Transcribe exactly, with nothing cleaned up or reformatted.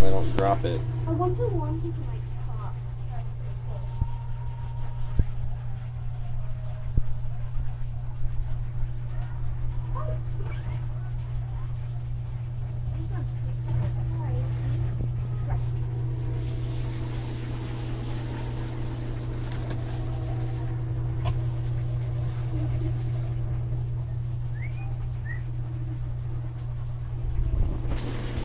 I don't drop it. I wonder once you can like